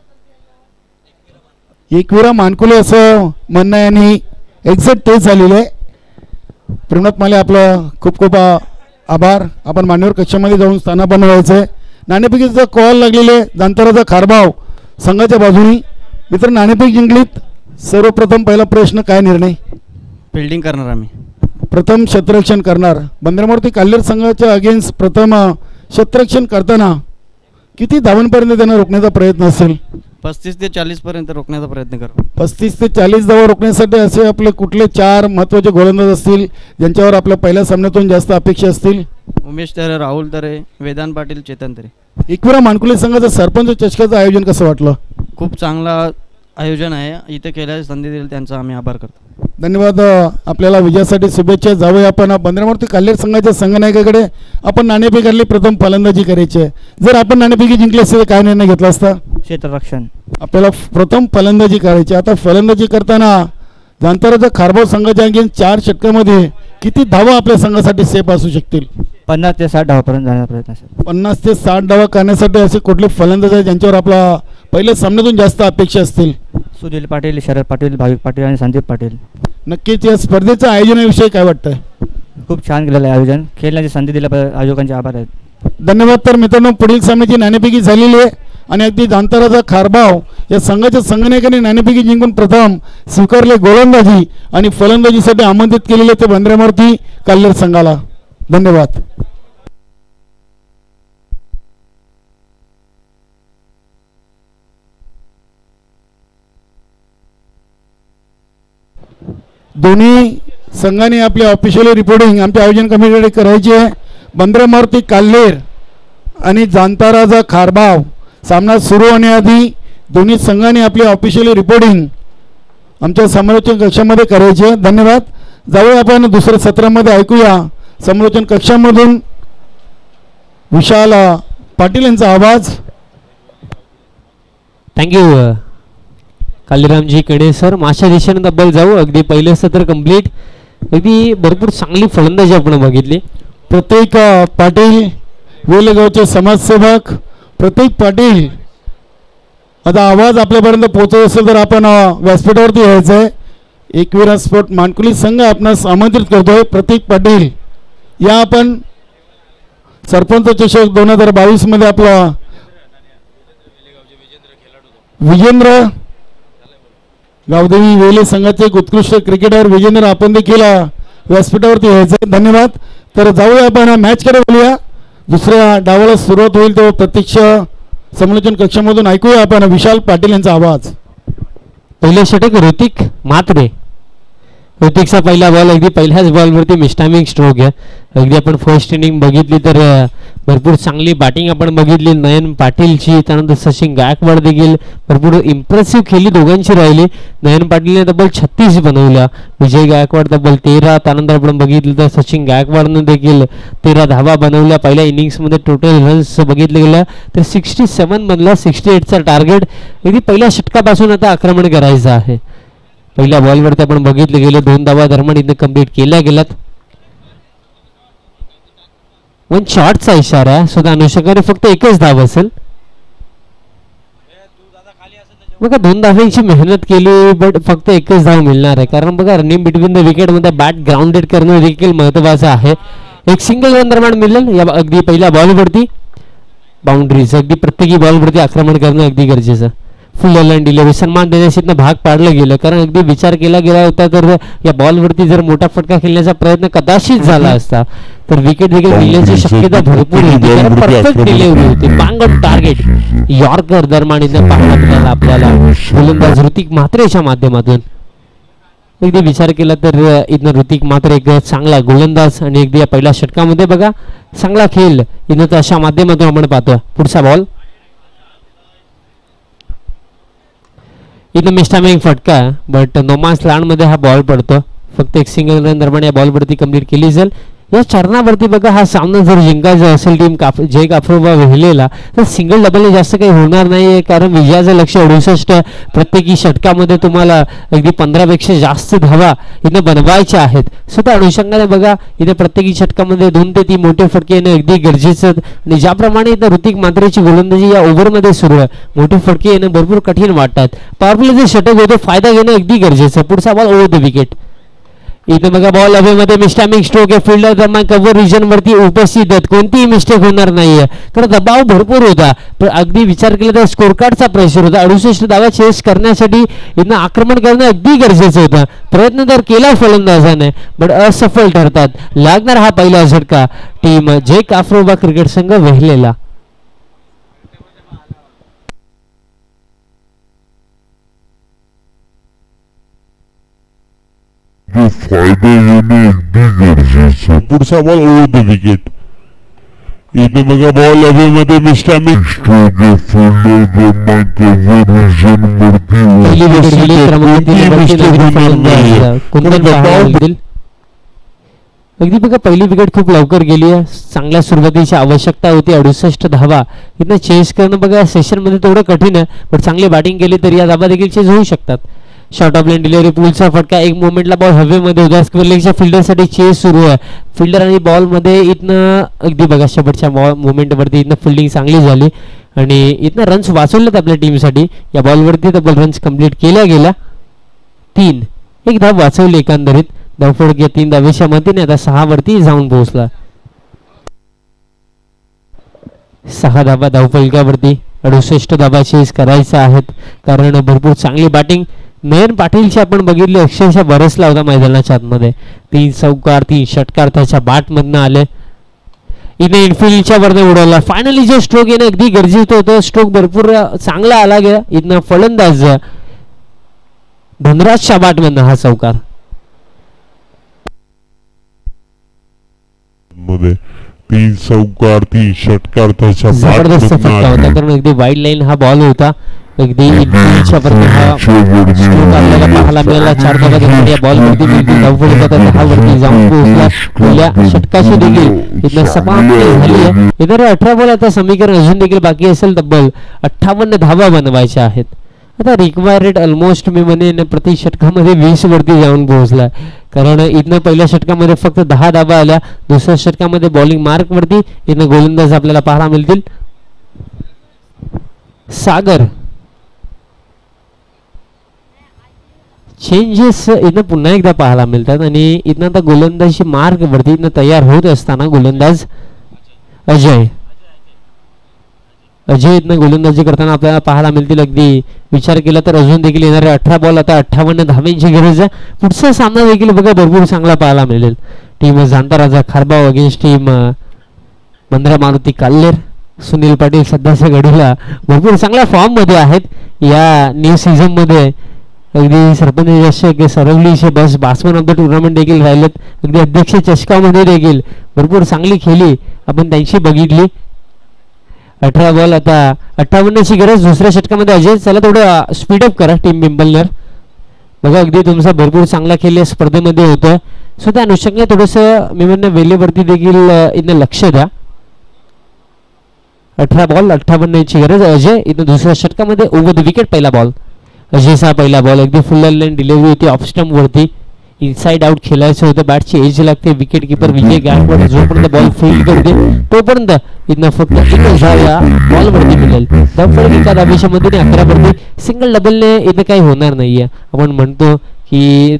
एकविरा मानकुले असं म्हणणं आहे आणि एक्झॅक्ट तेच झालेलं आहे. प्रेमनाथ माले आपलं खूप खूप आभार. आपण मान्यवर कक्षामध्ये जाऊन स्थानापन्न व्हायचं आहे. नाणेफेकीचा कॉल लागलेले आहे जांताराचा खारबाव संघाच्या बाजूनी. मित्र नाणेफेक जिंकलीत. सर्वप्रथम पहिला प्रश्न काय निर्णय? फिल्डिंग करणार आम्ही. प्रथम क्षेत्ररक्षण करणार. बंदरमूर्ती काल्हेर संघाच्या अगेन्स्ट प्रथम क्षेत्ररक्षण करताना किती धावांपर्यंत त्यांना रोखण्याचा प्रयत्न असेल? 35 ते 40 पर्यंत रोखण्याचा प्रयत्न करू. 35 ते 40 धावा रोखण्यासाठी असे आपले कुठले 4 महत्त्वाचे गोलंदाज असतील ज्यांच्यावर आपल्या पहिल्या सामन्यातून जास्त अपेक्षा असतील? उमेश तरे, राहुल तरे, वेदांत पाटील, चेतन तरे. एकविरा मानकुले संघाचं सरपंच चषकाचं आयोजन कसं वाटलं? खूप चांगला आयोजन आहे. इथे केल्याची संधी दिली त्यांचा आम्ही आभार करतो. धन्यवाद. आपल्याला विजयासाठी शुभेच्छा. जाऊया आपण बंदरमूर्ती काल्हेर संघाच्या संघनायकाकडे. आपण नाणेफेकीतली प्रथम फलंदाजी करायची आहे. जर आपण नाणेफेकी जिंकली असती तर काय निर्णय घेतला असता? क्षेत्ररक्षण. आपल्याला प्रथम फलंदाजी करायची. आता फलंदाजी करताना जांताराचा खारबाव संघाच्या आणखी 4 षटकामध्ये किती धावा आपल्या संघासाठी सेफ असू शकतील? 50 ते 60 धावापर्यंत जाण्याचा प्रयत्न असेल. 50 ते 60 धावा करण्यासाठी असे कुठले फलंदाज आहेत ज्यांच्यावर आपला पहिल्या सामन्यातून जास्त अपेक्षा असतील? सुनील पाटील, शरद पाटील, भाविक पाटील आणि संदीप पाटील. नक्कीच या स्पर्धेच्या आयोजनाविषयी काय वाटतंय? खूप छान केलेलं आहे आयोजन. खेळण्याची संधी दिल्याबद्दल आयोजकांचे आभार आहेत. धन्यवाद. तर मित्रांनो पुढील सामन्याची नाणेफेकी झालेली आहे आणि अगदी जांताराचा खारबाव या संघाच्या संघनायकाने नाणेफेकी जिंकून प्रथम स्वीकारले गोलंदाजी आणि फलंदाजीसाठी आमंत्रित केलेले ते बंदरमूर्ती काल्हेर संघाला. धन्यवाद. दोन्ही संघाने आपली ऑफिशियल रिपोर्टिंग आमच्या आयोजन कमिटीकडे करायची आहे. बंदरमूर्ती काल्हेर आणि जांताराचा खारबाव सामना सुरू होण्याआधी दोन्ही संघाने आपली ऑफिशियल रिपोर्टिंग आमच्या समालोचन कक्षामध्ये करायची आहे. धन्यवाद. जाऊया आपण दुसऱ्या सत्रामध्ये ऐकूया समालोचन कक्षामधून विशाल पाटील यांचा आवाज. थँक्यू कालीरामजी कडे सर. माशा दिशेने तब्बल जाऊ. अगदी पहिलं सत्र कंप्लीट. अगदी भरपूर चांगली फलंदाजी आपण बघितली. प्रत्येक पाटील वेलगावचे समाजसेवक प्रत्येक पाटील आता आवाज आपल्यापर्यंत पोहोचत असेल तर आपण व्यासपीठावरती यायचं आहे. एकविरा स्पोर्ट मानकुली संघ आपणास आमंत्रित करतोय. प्रत्येक पाटील या आपण सरपंच चषक 2022 मध्ये आपला विजेंद्र गावदेवी वेले संघाचे एक उत्कृष्ट क्रिकेटर विजेंद्र आपण देखील व्यासपीठावरती यायचं. धन्यवाद. तर जाऊया आपण मॅचकडे बोलूया. दुसऱ्या डावाला सुरुवात होईल तो प्रत्यक्ष समालोचन कक्षामधून ऐकूया आपण विशाल पाटील यांचा आवाज. पहिलं षटक ऋतिक म्हात्रे. ऋतिकचा पहिला बॉल अगदी पहिल्याच बॉलवरती मिस्टामिंग स्ट्रोक आहे. अगदी आपण फर्स्ट इनिंग बघितली तर भरपूर चांगली बॅटिंग आपण बघितली नयन पाटीलची. त्यानंतर सचिन गायकवाड देखील भरपूर इम्प्रेसिव्ह खेळी दोघांची राहिली. नयन पाटीलने तब्बल 36 बनवल्या. विजय गायकवाड तब्बल 13. त्यानंतर आपण बघितलं तर सचिन गायकवाडनं देखील 13 धावा बनवल्या. पहिल्या इनिंग्समध्ये टोटल रन्स बघितले गेलं तर 67 बनला. 68चा टार्गेट. अगदी पहिल्या षटकापासून आता आक्रमण करायचं आहे. पहिल्या बॉलवरती आपण बघितलं गेलं 2 धावा दरम्यान इथं कंप्लीट केल्या गेल्यात. 1 शॉटचा इशारा आहे. सुद्धा अनुषंगाने फक्त 1च धाव असेल. बघा 2 धावांची मेहनत केली बट फक्त 1च धाव मिळणार आहे. कारण बघा रनिंग बिटवीन द विकेट मध्ये बॅट ग्राउंडेड करणं देखील महत्वाचं आहे. एक सिंगल रन दरम्यान मिळेल या अगदी पहिल्या बॉलवरती. बाउंड्रीज अगदी प्रत्येकी बॉलवरती आक्रमण करणं अगदी गरजेचं. फुल एलंड डिलिव्हरी सन्मान देण्याशी भाग पाडलं गेलं. कारण अगदी विचार केला गेला होता तर या बॉलवरती जर मोठा फटका खेळण्याचा प्रयत्न कदाचित झाला असता तर विकेट देखील मिळण्याची शक्यता भरपूर होती. कारण परफेक्ट डिलिव्हरी होती. बांग ऑन टार्गेट यॉर्कर दरम्यान इथं पाहायला मिळाला आपल्याला गोलंदाज ऋतिक म्हात्रेच्या माध्यमातून. अगदी विचार केला तर इथं ऋतिक म्हात्रे एक चांगला गोलंदाज आणि अगदी या पहिल्या षटकामध्ये बघा चांगला खेळ इथं तर अशा माध्यमातून आपण पाहतो. पुढचा बॉल इथं मिस्टामिंग फटका बट नोमान्स लँड मध्ये हा बॉल पडतो. फक्त एक सिंगल रन दरम्यान या बॉलवरती कंप्लीट केली जाईल. या चरणावरती बघा हा सामना जर जिंकायचा असेल टीम जय काफरोबा वेहलेला तर सिंगल डबलने जास्त काही होणार नाही, कारण विजयाचं लक्ष 68 प्रत्येकी षटकामध्ये तुम्हाला अगदी 15पेक्षा जास्त धावा इथे बनवायच्या आहेत. सो त्या अनुषंगाने बघा इथे प्रत्येकी षटकामध्ये 2 ते 3 मोठे फटके येणं अगदी गरजेचं. आणि ज्याप्रमाणे इथं ऋतिक मात्रेची गोलंदाजी या ओव्हरमध्ये सुरू आहे, मोठे फटके येणं भरपूर कठीण वाटतात. पॉवर प्ले जे षटक होते फायदा घेणं अगदी गरजेचं. पुढचा बॉल ओव्हर द विकेट. इथे बघा बॉल हवेमध्ये मिस्टॅमिक स्ट्रोक आहे. फिल्डर दरम्यान कव्हर रिजन वरती उपस्थित आहेत, कोणतीही मिस्टेक होणार नाहीये कारण दबाव भरपूर होता. पण अगदी विचार केला तर स्कोर कार्डचा प्रेशर होता. 68 धावा चेस करण्यासाठी इथं आक्रमण करणं अगदी गरजेचं होतं. प्रयत्न तर केला फलंदाजाने पण असफल ठरतात. लागणार हा पहिला झटका टीम जय काफरोबा क्रिकेट संघ वेहलेला. फायदा घेणे अगदी गरजेचं. पुढचा बॉल ओव्हर द विकेट. इथे बघा बॉल हवेमध्ये मिस्टॅमिक स्ट्रोक आहे. फिल्डर क्रमांक रिजन पहिली विकेट गेली क्रमांक 3 वरती नवीन फलंदाज कुंदन पहाड होतील. अगदी बघा पहिली विकेट खूप लवकर गेली आहे. चांगल्या सुरुवातीची आवश्यकता होती. 68 धावा इथं चेस करणं बघा सेशन मध्ये थोडं कठीण आहे, पण चांगली बॅटिंग केली तर या धावा देखील चेस होऊ शकतात. शॉर्ट ऑफ लाईन डिलिव्हरी पुलचा फटका. एक मोमेंटला बॉल हवेमध्ये होता. स्क्वेअर लेगच्या फिल्डरसाठी चेस सुरू आहे. फिल्डर आणि बॉलमध्ये इथनं अगदी बघा शेवटच्या मोमेंटवरती इथनं फिल्डिंग चांगली झाली आणि इथनं रन्स वाचवलेत आपल्या टीमसाठी. या बॉलवरती डबल रन्स कंप्लीट केल्या गेल्या. 3 एक धाव वाचवली एकंदरीत. धावफलक या 3 धावेच्या मदतीने आता 6 वरती जाऊन पोहोचला. 6 धावा धावफलकावरती. 68 धावा चेस करायच्या आहेत कारण भरपूर चांगली बॅटिंग नयन पाटीलची आपण बघितली. अक्षरशः बरसला होता मैदानाच्या आतमध्ये. 3 चौकार 3 षटकार त्याच्या बॅट मधनं आले. इथे इनफिल्डच्या वरने उडवला. फायनली जे स्ट्रोक येणं अगदी गरजेचं होतं. स्ट्रोक भरपूर चांगला आला गेला. इथनं फलंदाज धनराजच्या बॅट मधनं हा चौकार. मध्ये 3 चौकार 3 षटकार त्याच्या जबरदस्त फटका होता कारण अगदी वाईड लाईन हा बॉल होता. अगदी इनफिल्डच्या वरती हा स्ट्रोक आपल्याला पाहायला मिळाला. 4 धावा या बॉल वरती बिलकुल धावफलक 10 वरती जाऊन पोहोचला. पहिल्या षटकाची देखील इथं समाप्ती झाली आहे. इतर 18 बॉल आता समीकरण अजून देखील बाकी असेल. तब्बल 58 धावा बनवायच्या आहेत. आता रिक्वायर्ड ऑलमोस्ट मी म्हणेन प्रति षटकामध्ये 20 वरती जाऊन पोहोचला कारण इथनं पहिल्या षटकामध्ये फक्त 10 धावा आल्या. दुसऱ्या षटकामध्ये बॉलिंग मार्क वरती इथनं गोलंदाज आपल्याला पाहायला मिळतील. सागर चेंजेस इथं पुन्हा एकदा पाहायला मिळतात आणि इथनं आता गोलंदाजी मार्ग वरती इथनं तयार होत असताना गोलंदाज अजय इथनं गोलंदाजी करताना आपल्याला पाहायला मिळतील. अगदी विचार केला तर अजून देखील येणारे 18 बॉल आता 58 धाव्यांची गरज आहे. पुढचा सामना देखील बघा भरपूर चांगला पाहायला मिळेल. Team Janata Raja Kharbav against team Mandra Maruti Kalher. Sunil Patil सध्याच्या घडीला भरपूर चांगल्या फॉर्म मध्ये आहेत. या न्यू सीझन मध्ये अगदी सरपंच चषक सरवलीचे बॅट्समन ऑफ द टुर्नामेंट देखील राहिलेत. अगदी अध्यक्ष चषकामध्ये देखील भरपूर चांगली खेळी आपण त्यांची बघितली. 18 बॉल आता 58ची गरज. दुसऱ्या षटकामध्ये अजय चला थोडं स्पीडअप करा टीम बिंबलनर. बघा अगदी तुमचा भरपूर चांगला खेळ या स्पर्धेमध्ये होतं. सो त्या अनुषंगाने थोडंसं मी म्हणणं वेळेवरती देखील इथं लक्ष द्या. 18 बॉल 58ची गरज. अजय इथं दुसऱ्या षटकामध्ये ओव्हर द विकेट पहिला बॉल. अजयचा पहिला बॉल अगदी फुल लाईन डिलिव्हरी होती ऑफ स्टंप वरती. इनसाइड आउट खेळायचं होतं. बॅटची एज लागते. विकेट किपर विजय गायकवाड जोपर्यंत बॉल फील्ड करते तोपर्यंत इथनं फक्त एकच धाव या बॉल वरती मिळेल. धावफलक एका धावेच्या मदतीने 11 वरती. सिंगल डबलने इथं काही होणार नाहीये. आपण म्हणतो की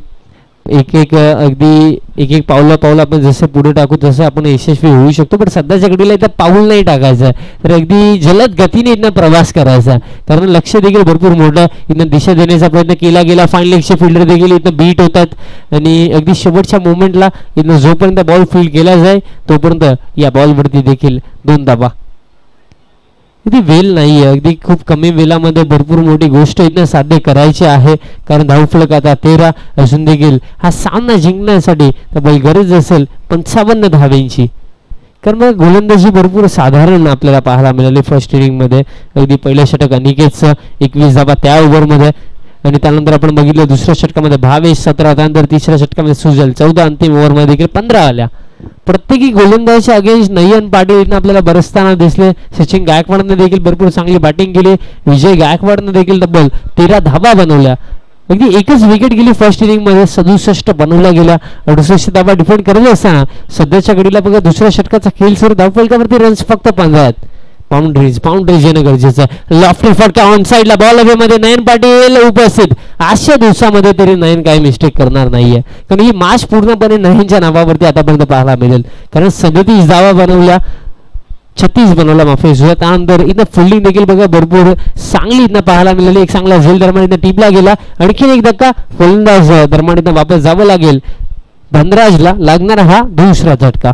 एक पावलं आपण जसं पुढे टाकू तसं आपण यशस्वी होऊ शकतो. पण सध्याच्या घडीला इथं पाऊल नाही टाकायचं तर अगदी जलद गतीने इथनं प्रवास करायचा कारण लक्ष देखील भरपूर मोठं इथनं दिशा देण्याचा प्रयत्न केला गेला. फाईन लेगचे फिल्डर देखील इथं बीट होतात आणि अगदी शेवटच्या मोमेंटला इथनं जोपर्यंत बॉल फील्ड केला जाय तोपर्यंत या बॉलवरती देखील 2 धावा. अगदी वेल नाही आहे. अगदी खूप कमी वेळामध्ये भरपूर मोठी गोष्ट इथं साध्य करायची आहे कारण धावफलक आता 13 असून देखील हा सामना जिंकण्यासाठी तब्बल गरज असेल 55 धाव्यांची. कारण मग गोलंदाजी भरपूर साधारण आपल्याला पाहायला मिळाली फर्स्ट इनिंगमध्ये. अगदी पहिलं षटक अनिकेतचं 21 धावा त्या ओव्हरमध्ये. आणि त्यानंतर आपण बघितलं दुसऱ्या षटकामध्ये भावेश 17, त्यानंतर तिसऱ्या षटकामध्ये सुजल 14, अंतिम ओव्हरमध्ये देखील 15 आल्या. प्रत्येकी गोलंदाजीच्या अगेन्स्ट नयन पाटील इथं आपल्याला बरसताना दिसले. सचिन गायकवाडने देखील भरपूर चांगली बॅटिंग केली. विजय गायकवाडने देखील तब्बल 13 धाबा बनवल्या. अगदी एकच विकेट गेली फर्स्ट इनिंगमध्ये, 67 बनवल्या गेल्या. 68 धाबा डिफेंड करत असताना सध्याच्या घडीला बघा दुसऱ्या षटकाचा खेळ सुरू, धावफलकावरती रन्स फक्त 15 आहेत. बाउंड्रीज येणं गरजेचं आहे. लॉफ्टेड फटका ऑन साईडला, बॉल अवे मध्ये नयन पाटील उपस्थित. आजच्या दिवसामध्ये तरी नयन काही मिस्टेक करणार नाहीये, कारण ही मॅच पूर्णपणे नयनच्या नावावरती आतापर्यंत पाहायला मिळेल. कारण 37 धावा बनवल्या, 36 बनवला माफी असुया. त्यानंतर इथं फिल्डिंग देखील बघा भरपूर चांगली इथं पाहायला मिळाली. एक चांगला झेल दरम्यान इथं टिपला गेला. आणखीन एक धक्का, फलंदाज दरम्यान इथं वापस जावं लागेल. धनराजला लागणार हा दुसरा झटका.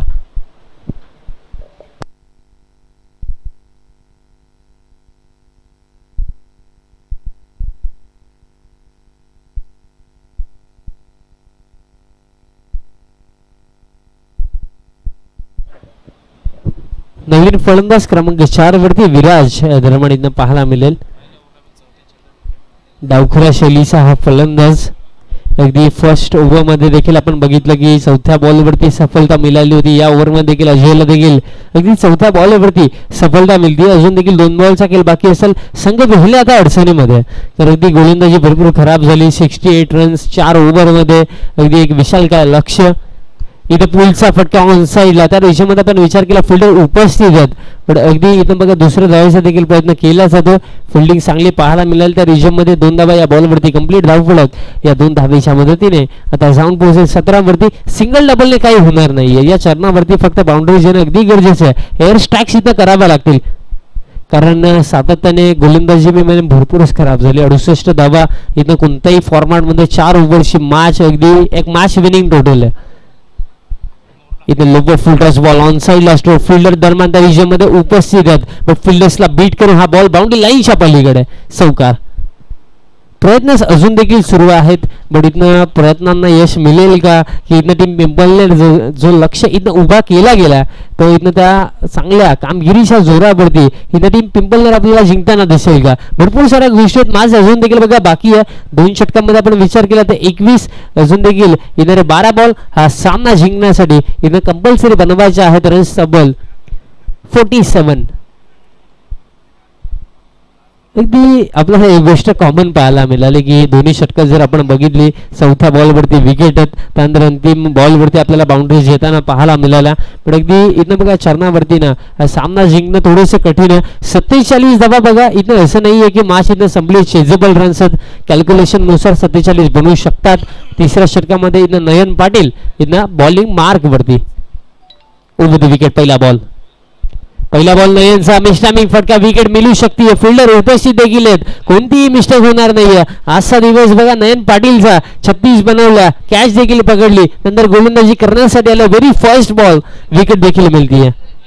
नवीन फलंदाज क्रमांक 4 वरती विराज दरम्यान इथं पाहायला मिळेल. डावखुरा शैलीचा हा फलंदाज. अगदी फर्स्ट ओव्हरमध्ये देखील आपण बघितलं की चौथ्या बॉलवरती सफलता मिळाली होती. या ओव्हरमध्ये देखील अजयला देखील अगदी चौथ्या बॉलवरती सफलता मिळते. अजून देखील 2 बॉलचा खेळ बाकी असेल. संघ भेटले आता अडचणीमध्ये, तर अगदी गोलंदाजी भरपूर खराब झाली. 68 रन्स 4 ओव्हरमध्ये, अगदी एक विशाल काय लक्ष. इथं पुलचा फटका ऑन साईडला, त्या रेषेमध्ये आपण विचार केला फिल्डर उपस्थित आहेत, पण अगदी इथं बघा दुसऱ्या धावेचा देखील प्रयत्न केला जातो. फिल्डिंग चांगली पाहायला मिळाली त्या रिजममध्ये. 2 धावा या बॉलवरती कंप्लीट धाव फलक. या 2 धावेच्या मदतीने आता जाऊन पोहोचेल 17 वरती. सिंगल डबलने काही होणार नाहीये. या चरणावरती फक्त बाउंड्रीज येणं अगदी गरजेचं आहे. एअर स्ट्राईक्स इथं कराव्या लागतील, कारण सातत्याने गोलंदाजी भरपूरच खराब झाली. 68 धावा इथं कोणत्याही फॉर्मॅटमध्ये 4 ओव्हरची मॅच, अगदी एक मॅच विनिंग टोटल आहे. इथे लोबर फुल टच बॉल ऑन साईडला असतो. फिल्डर दरम्यान त्या रिजनमध्ये उपस्थित आहेत, पण फिल्डर्सला बीट करून हा बॉल बाउंड्री लाईनच्या पलीकडे चौकार. प्रयत्न अजून देखील सुरू आहेत, बट इथनं प्रयत्नांना यश मिळेल का, की इथनं टीम पिंपलने जो लक्ष इथं उभा केला गेला तो इथनं त्या चांगल्या कामगिरीच्या जोरावरती इथं टीम पिंपलनेर आपल्याला जिंकताना दिसेल का. भरपूर साऱ्या गोष्टी मॅच अजून देखील बघा बाकी आहे. 2 षटकांमध्ये आपण विचार केला तर 21 अजून देखील इथे 12 बॉल हा सामना जिंकण्यासाठी इथं कंपल्सरी बनवायचे आहेत. रन्स तब्बल 47. अगदी आपल्याला एक गोष्ट कॉमन पाहायला मिळाली की दोन्ही षटकात जर आपण बघितली, चौथ्या बॉलवरती विकेट आहेत, त्यानंतर अंतिम बॉलवरती आपल्याला बाउंड्रीज येताना पाहायला मिळाल्या. पण अगदी इथं बघा चरणावरती ना सामना जिंकणं थोडंसं कठीण आहे. 47 धावा बघा, इथं असं नाहीये की मॅच इथं संपली. चेजेबल रन्स कॅल्क्युलेशन नुसार 47 बनवू शकतात. तिसऱ्या षटकामध्ये इथं नयन पाटील इथं बॉलिंग मार्क वरती ओव्हर द विकेट. पहिला बॉल नयनचा मिस्टामिंग फटका, विकेट मिळू शकते. फिल्डर उपस्थित देखील आहेत, कोणतीही मिस्टेक होणार नाहीये. आजचा दिवस बघा नयन पाटीलचा. 36 बनवल्या, कॅच देखील पकडली, नंतर गोलंदाजी करण्यासाठी आलं. व्हेरी फर्स्ट बॉल विकेट देखील मिळतीये.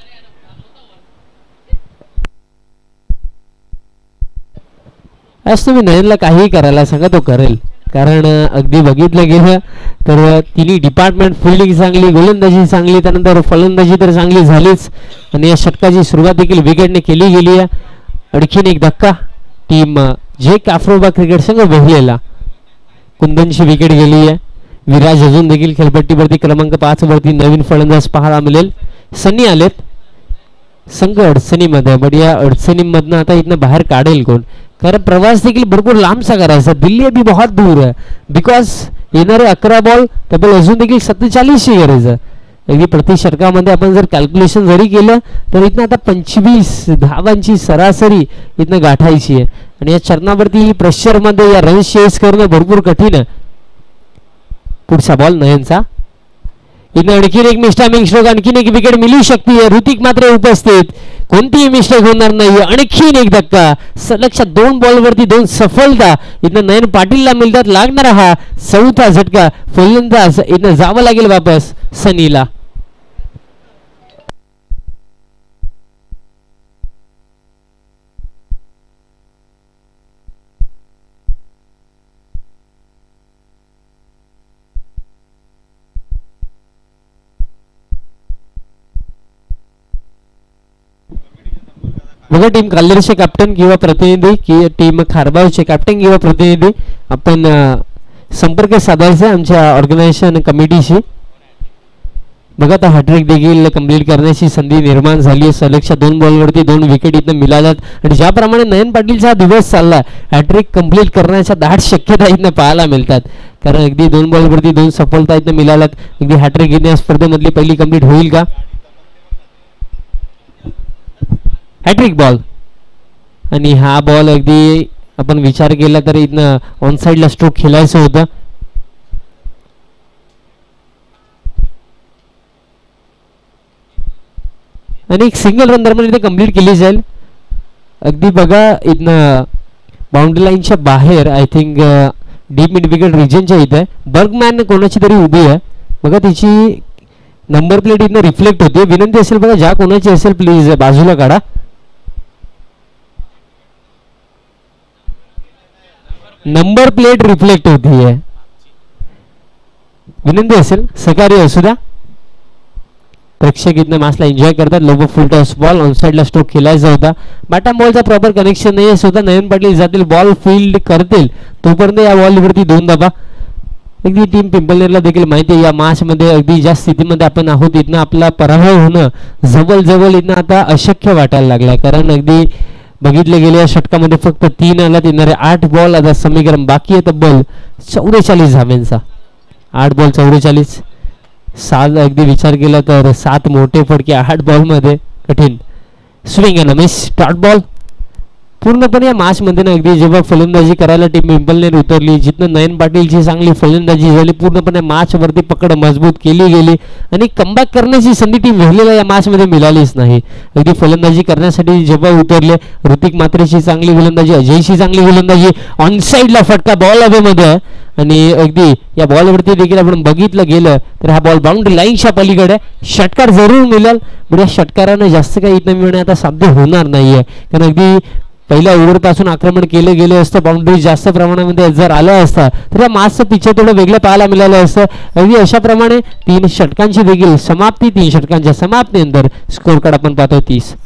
आज तुम्ही नयनला काहीही करायला सांगा तो करेल, कारण अगदी बघितलं गेलं तर तिन्ही डिपार्टमेंट, फिल्डिंग चांगली, गोलंदाजी चांगली, त्यानंतर फलंदाजी तर चांगली झालीच, आणि या षटकाची सुरुवात देखील विकेटने केली गेली आहे. आणखीन एक धक्का, टीम जे काफ्रोबा क्रिकेट संघ बसलेला कुंदनची विकेट गेली आहे. विराज अजून देखील खेळपट्टीवरती क्रमांक 5 वरती नवीन फलंदाज पाहायला मिळेल. सनी आलेत. संघ अडचणीमध्ये, बट या अडचणीमधनं आता इथनं बाहेर काढेल कोण, कारण प्रवास देखील भरपूर लांबचा करायचा. दिल्ली अभी बहुत दूर है, बिकॉज येणारे 11 बॉल तब्बल अजून देखील 47ची गरज आहे. अगदी प्रति षटकामध्ये आपण जर कॅल्क्युलेशन जरी केलं तर इथनं आता 25 धावांची सरासरी इथनं गाठायची आहे, आणि या चरणावरती प्रेशरमध्ये या रन चेस करणं भरपूर कठीण आहे. पुढचा बॉल नयनचा. इथं आणखीन एक मिस्टामिंग स्ट्रोक, आणखीन एक विकेट मिळू शकते. ऋतिक मात्र उपस्थित, कोणतीही मिस्टेक होणार नाही. आणखीन एक धक्का, सलगच्या 2 बॉलवरती 2 सफलता इथं नयन पाटीलला मिळतात. लागणारा हा 4था झटका. फलंदाज इथं जावं लागेल वापस सनीला. बघा टीम काल्हेरचे कॅप्टन किंवा प्रतिनिधी की टीम खारबावचे कॅप्टन किंवा प्रतिनिधी आपण संपर्क साधायचा आमच्या ऑर्गनायझेशन कमिटीशी. बघा आता हॅट्रिक देखील कंप्लीट करण्याची संधी निर्माण झाली. सलगच्या 2 बॉलवरती 2 विकेट इथं मिळाल्यात आणि ज्याप्रमाणे नयन पाटीलचा दिवस चालला हॅट्रिक कंप्लीट करण्याच्या दाट शक्यता इथं पाहायला मिळतात. कारण अगदी 2 बॉलवरती 2 सफलता इथं मिळाल्यात. अगदी हॅट्रिक घेणे या स्पर्धेमधली पहिली कंप्लीट होईल का? हॅट्रिक बॉल आणि हा बॉल अगदी आपण विचार केला तर इथनं ऑन साईडला स्ट्रोक खेळायचं होतं. आणि एक सिंगल रन दरम्यान इथे कंप्लीट केली जाईल. अगदी बघा इथनं बाउंड्री लाईनच्या बाहेर I think deep mid wicket रिजनच्या इथे बर्गमॅन कोणाची तरी उभी आहे. बघा तिची नंबर प्लेट इथनं रिफ्लेक्ट होते. विनंती असेल बघा ज्या कोणाची असेल प्लीज बाजूला काढा. नंबर प्लेट रिफ्लेक्ट होती आहे. विनंती असेल सहकार्य असू द्या. प्रेक्षक इथनं मॅचला एन्जॉय करतात. लोबो फुल टॉस बॉल ऑन साईडला स्ट्रोक खेळायचा होता. बॅटम बॉलचा प्रॉपर कनेक्शन नाही आहे. स्वतः नयन पाटील जातील बॉल फील्ड करतील तोपर्यंत या बॉलवरती 2 धावा. अगदी टीम पिंपळनेरला देखील माहिती आहे या मॅचमध्ये अगदी ज्या स्थितीमध्ये आपण आहोत इथनं आपला पराभव होणं जवळ इथनं आता अशक्य वाटायला लागलाय. कारण अगदी बघितले गेले या षटकामध्ये फक्त 3 आल्यात. येणारे 8 बॉल आता समीकरण बाकी आहे तब्बल 44 धाव्यांचा. 8 बॉल 44. 7 अगदी विचार केला तर 7 मोठे फटके 8 बॉलमध्ये कठीण. Swing and miss start ball. पूर्णपणे या मॅचमध्ये ना अगदी जेव्हा फलंदाजी करायला टीम पिंपळनेर उतरली जिथनं नयन पाटीलची चांगली फलंदाजी झाली पूर्णपणे मॅचवरती पकड मजबूत केली गेली आणि कमबॅक करण्याची संधी टीम वेहलेला या मॅचमध्ये मिळालीच नाही. अगदी फलंदाजी करण्यासाठी जेव्हा उतरले ऋतिक मात्रेची चांगली गोलंदाजी अजयची चांगली गोलंदाजी ऑन साईडला फटका बॉल हवेमध्ये आणि अगदी या बॉलवरती देखील आपण बघितलं गेलं तर हा बॉल बाउंड्री लाईनच्या पलीकडे षटकार जरूर मिळेल पण या षटकारानं जास्त काही इथं मिळणे आता साध्य होणार नाहीये. कारण अगदी पहिल्या ओव्हरपासून आक्रमण केलं गेलं असतं बाउंड्री जास्त प्रमाणामध्ये जर आलं असता तर या मॅचचं पिक्चर थोडं वेगळं पाहायला मिळालं असतं. अगदी अशा प्रमाणे 3 षटकांची देखील समाप्ती. 3 षटकांच्या समाप्तीनंतर स्कोर कार्ड आपण पाहतो 30.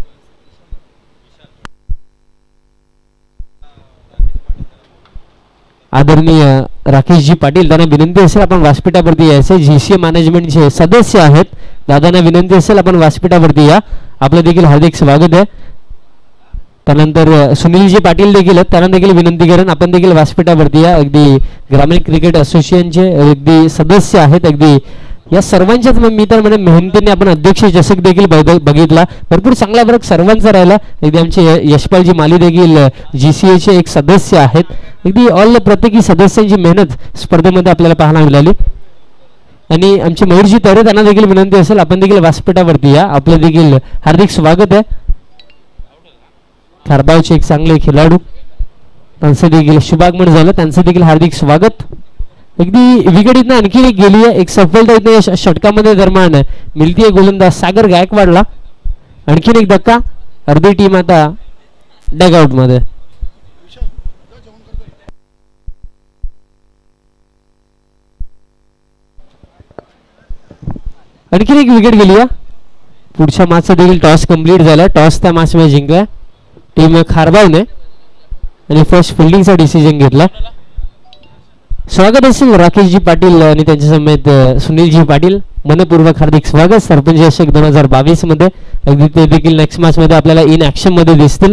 आदरणीय राकेशजी पाटील त्यांना विनंती असेल आपण व्यासपीठावरती यायचे. जीसीए मॅनेजमेंटचे सदस्य आहेत. दादांना विनंती असेल आपण व्यासपीठावरती या. आपलं देखील हार्दिक स्वागत आहे. त्यानंतर सुनीलजी पाटील देखील आहेत त्यांना देखील विनंती करेन आपण देखील व्यासपीठावरती या. अगदी ग्रामीण क्रिकेट असोसिएशनचे अगदी सदस्य आहेत. अगदी या सर्वांच्याच मी तर म्हणजे मेहनतीने आपण अध्यक्ष चषक देखील बघितला. भरपूर चांगला फरक सर्वांचा राहिला. अगदी आमचे यशपालजी माली देखील GCA चे एक सदस्य आहेत. अगदी ऑल प्रत्येकी सदस्यांची मेहनत स्पर्धेमध्ये आपल्याला पाहायला मिळाली. आणि आमचे मयूरजी तरे त्यांना देखील विनंती असेल आपण देखील व्यासपीठावरती या. आपलं देखील हार्दिक स्वागत आहे. खारबावचे एक चांगले खेळाडू त्यांचं देखील शुभागमन झालं त्यांचं देखील हार्दिक स्वागत. अगदी विकेट इथनं आणखी एक गेली आहे. एक सफलता इथं या षटकामध्ये दरम्यान मिळतीये गोलंदाज सागर गायकवाडला. आणखीन एक धक्का. अर्धी टीम आता डगआउट मध्ये. आणखीन एक विकेट गेली आहे. पुढच्या मॅचचा देखील टॉस कंप्लीट झाला. टॉस त्या मॅच मध्ये जिंकला टीम खारबावने आणि फर्स्ट फिल्डिंगचा डिसिजन घेतला. स्वागत असेल राकेशजी पाटील आणि त्यांच्या समेत सुनीलजी पाटील. मनपूर्वक हार्दिक स्वागत. सरपंच चषक 2022 मध्ये. अगदी ते देखील नेक्स्ट मॅच मध्ये आपल्याला इन ऍक्शन मध्ये दिसतील.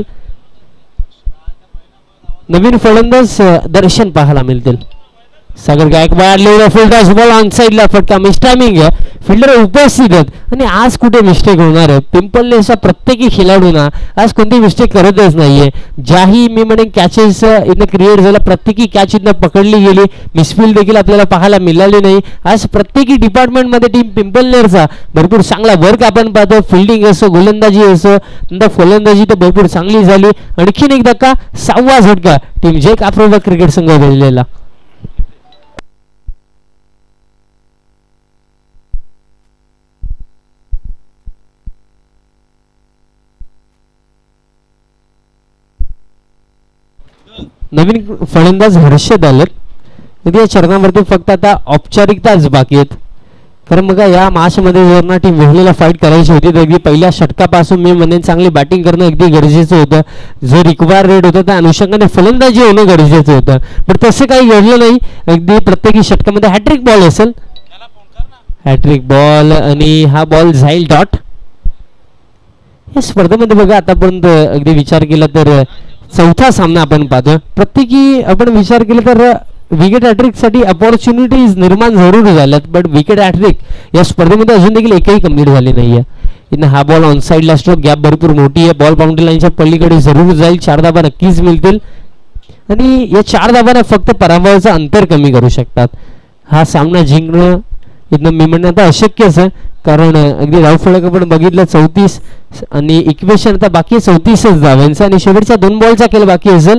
नवीन फलंदाज दर्शन पाहायला मिळतील. सागर गायकवाड लेवल फुल टॉस बॉल ऑन साईडला फटका मिस टायमिंग. फिल्डर उपस्थित आहेत आणि आज कुठे मिस्टेक होणार आहे. पिंपळनेरचा प्रत्येकी खेळाडूंना आज कोणती मिस्टेक करतच नाहीये. ज्याही मी म्हणेन कॅचेस इथं क्रिएट झाला प्रत्येकी कॅच इथं पकडली गेली. मिसफिल्ड देखील आपल्याला पाहायला मिळाली नाही. आज प्रत्येकी डिपार्टमेंटमध्ये टीम पिंपळनेरचा भरपूर चांगला वर्क आपण पाहतो. फिल्डिंग असो गोलंदाजी असो नंतर फलंदाजी तर भरपूर चांगली झाली. आणखीन एक धक्का 6वा झटका टीम जे काप्रोबा क्रिकेट संघ भेटलेला. नवीन फलंदाज हर्षद आलेत. या चरणावरती फक्त आता औपचारिकताच बाकी आहेत. कारण बघा या मॅचमध्ये जर ना टीम वेगळीला फाईट करायची होती तर अगदी पहिल्या षटकापासून मी म्हणेन चांगली बॅटिंग करणं अगदी गरजेचं होतं. जो रिक्वायर रेट होता त्या अनुषंगाने फलंदाजी होणं गरजेचं होतं, पण तसं काही घडलं नाही. अगदी प्रत्येकी षटकामध्ये हॅट्रिक बॉल असेल, हॅट्रिक बॉल आणि हा बॉल जाईल डॉट. या स्पर्धेमध्ये बघा आतापर्यंत अगदी विचार केला तर चौथा सामना आपण पाहतो. प्रत्येकी आपण विचार केला तर विकेट हॅट्रिकसाठी अपॉर्च्युनिटीज निर्माण जरूर झाल्यात, बट विकेट हॅट्रिक या स्पर्धेमध्ये अजून देखील एकही कंप्लीट झाली नाहीये. इथं हा बॉल ऑन साईडला स्ट्रोक, गॅप भरपूर मोठी आहे, बॉल बाउंड्री लाईनच्या पलीकडे जरूर जाईल. 4 धाबा नक्कीच मिळतील आणि या 4 धाबाने फक्त पराभवाचं अंतर कमी करू शकतात. हा सामना जिंकणं इथनं मी म्हणणं आता अशक्यच आहे, कारण अगदी धाव फलक आपण बघितलं 34 आणि इक्वेशन आता बाकी 34च धावांचं आणि शेवटच्या 2 बॉलचा खेळ बाकी असेल.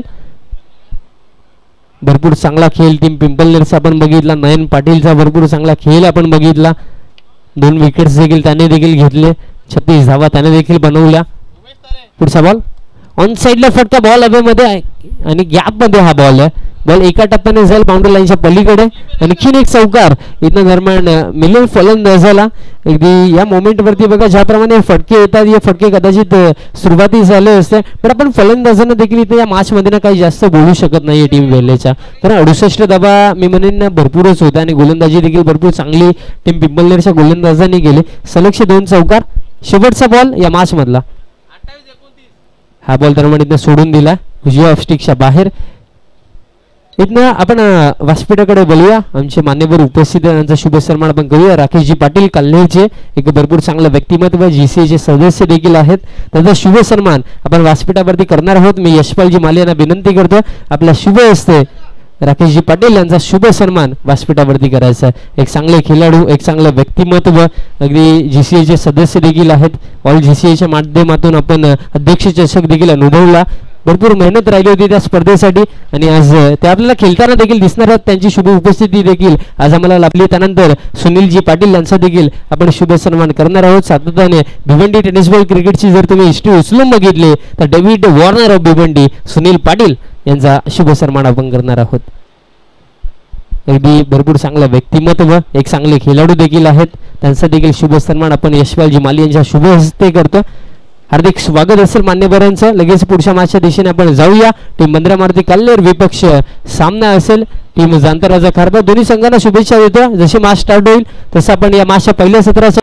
भरपूर चांगला खेळ टीम पिंपलनेरचा आपण बघितला, नयन पाटीलचा भरपूर चांगला खेळ आपण बघितला. 2 विकेट्स देखील त्याने देखील घेतले, 36 धावा त्याने देखील बनवल्या. पुढचा बॉल ऑन साईडला फटका, बॉल हवेमध्ये आहे आणि गॅप मध्ये हा बॉल आहे. बॉल एका टप्प्याने जाईल बाउंड्री लाईनच्या पलीकडे, आणखीन एक चौकार इथं दरम्यान मिलिंद फलंदाजाला. अगदी या मोमेंटवरती बघा ज्याप्रमाणे फटके येतात, हे फटके कदाचित सुरुवाती झाले असते, पण आपण फलंदाजांना देखील इथे या मॅचमध्ये ना काही जास्त बोलू शकत नाही टीम वेल्हेच्या, कारण 68 धाबा मी म्हणेन भरपूरच होता आणि गोलंदाजी देखील भरपूर चांगली टीम पिंपलनेरच्या गोलंदाजांनी केली. सलगचे 2 चौकार. शेवटचा बॉल या मॅच मधला, हा बॉल दरम्यान इथं सोडून दिला उजव्या ऑफ स्टिकच्या बाहेर. इथनं आपण व्यासपीठाकडे बोलूया. आमचे मान्यवर उपस्थित त्यांचा शुभ सन्मान आपण करूया. राकेशजी पाटील कल्हेरचे एक भरपूर चांगलं व्यक्तिमत्व, GCAचे सदस्य देखील आहेत, त्यांचा शुभ सन्मान आपण व्यासपीठावरती करणार आहोत. मी यशपालजी माले यांना विनंती करतो आपल्या शुभ हस्ते राकेशजी पाटील यांचा शुभ सन्मान व्यासपीठावरती करायचा. एक चांगले खेळाडू, एक चांगलं व्यक्तिमत्व, अगदी GCAचे सदस्य देखील आहेत. ऑल GCAच्या माध्यमातून आपण अध्यक्ष चषक देखील अनुभवला. भरपूर मेहनत राहिली होती त्या स्पर्धेसाठी आणि आज ते आपल्याला खेळताना देखील दिसणार आहेत. त्यांची शुभ उपस्थिती देखील आज आम्हाला लाभली. त्यानंतर सुनीलजी पाटील यांचा देखील आपण शुभ सन्मान करणार आहोत. सातत्याने भिवंडी टेनिस बॉल क्रिकेटची जर तुम्ही हिस्ट्री उचलून बघितली तर David Warner of Bhiwandi Sunil Patil यांचा शुभ सन्मान आपण करणार आहोत. अगदी भरपूर चांगलं व्यक्तिमत्व, एक चांगले खेळाडू देखील आहेत, त्यांचा देखील शुभ सन्मान आपण यशपालजी माली यांच्या शुभ हस्ते करतो. हार्दिक स्वागत असेल मान्यवरांचं. लगेच पुढच्या मॅचच्या दिशेने आपण जाऊया. टीम बंदरामारुती कल्हेर विपक्ष सामना असेल टीम जांतराजा खारबा. दोन्ही संघांना शुभेच्छा देतो. जशी मॅच स्टार्ट होईल तसं आपण या मॅचच्या पहिल्या सत्राच्या